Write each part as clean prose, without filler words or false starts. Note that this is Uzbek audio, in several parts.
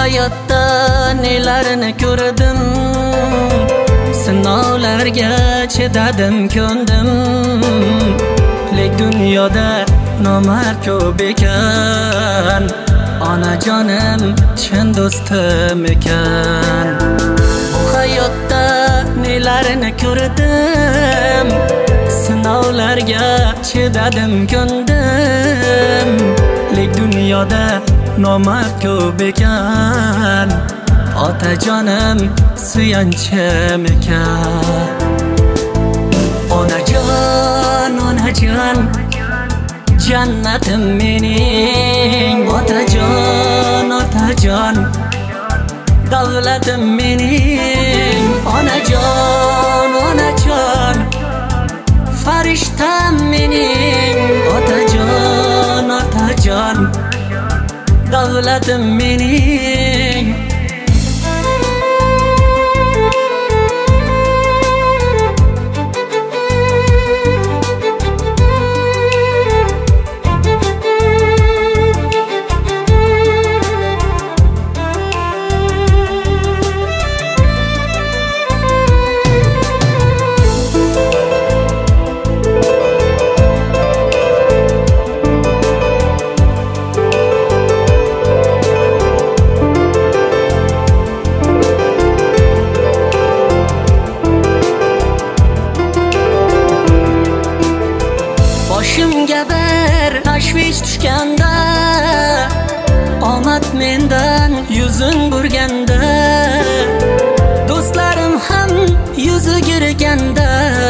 hayotda nelarni ko'rdim, sinovlarga chidadim, ko'ndim. Lek dunyoda nomard ko'p ekan, onajonim chin do'stim ekan. Bu hayotda nelarni ko'rdim, sinovlarga chidadim, ko'ndim. Lek dunyoda nomard ko'p ekan, otajonim suyanchim ekan. Onajon, onajon, jannatim mening. Otajon, otajon, davlatim mening. Onajon, onajon, farishtam mening. Otajon, otajon, davlatim mening. Boshimga bir tashvish tushganda, omad mendan yuzin burganda, do'stlarim ham yuzi girganda,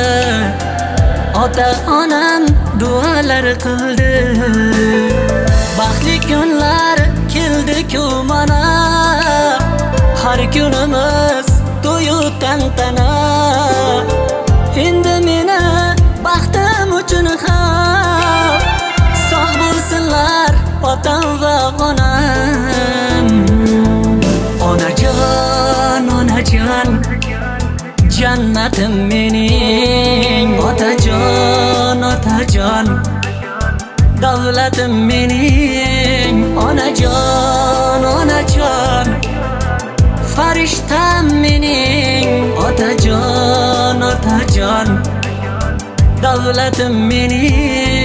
ota onam duolar qildi. Baxtli kunlar keldi-ku mana, har kunimiz to'yu tantana. Endi meni baxtim uchun ham sog' bo'lsinlar otam va onam. Onajon, onajon, jannatim mening. Otajon, otajon, davlatim mening. Onajon, onajon, farishtam mening. Otajon, otajon, davlatim mening.